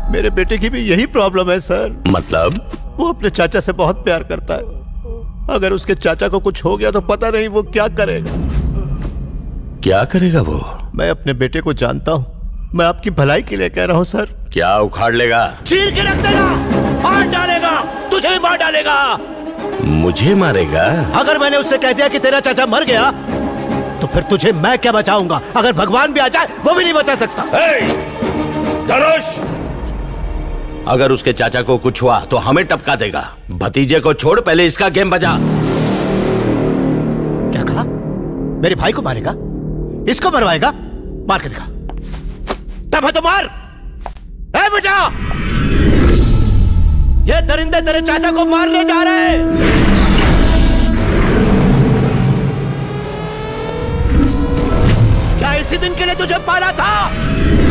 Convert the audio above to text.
मेरे बेटे की भी यही प्रॉब्लम है सर। मतलब? वो अपने चाचा से बहुत प्यार करता है। अगर उसके चाचा को कुछ हो गया तो पता नहीं वो क्या करेगा। क्या करेगा वो? मैं अपने बेटे को जानता हूँ, मैं आपकी भलाई के लिए कह रहा हूँ सर। क्या उखाड़ लेगा? चीर के रख देगा, मार डालेगा, तुझे भी मार डालेगा। मुझे मारेगा? अगर मैंने उससे कह दिया कि तेरा चाचा मर गया तो फिर तुझे मैं क्या बचाऊंगा? अगर भगवान भी आ जाए वो भी नहीं बचा सकता। धनुष, अगर उसके चाचा को कुछ हुआ तो हमें टपका देगा। भतीजे को छोड़, पहले इसका गेम बजा। क्या कहा? मेरे भाई को मारेगा? इसको मरवाएगा? मार के दिखा। तब है तो मार। ए बेटा, ये दरिंदे तेरे चाचा को मारने जा रहे हैं। क्या इसी दिन के लिए तुझे पाला था?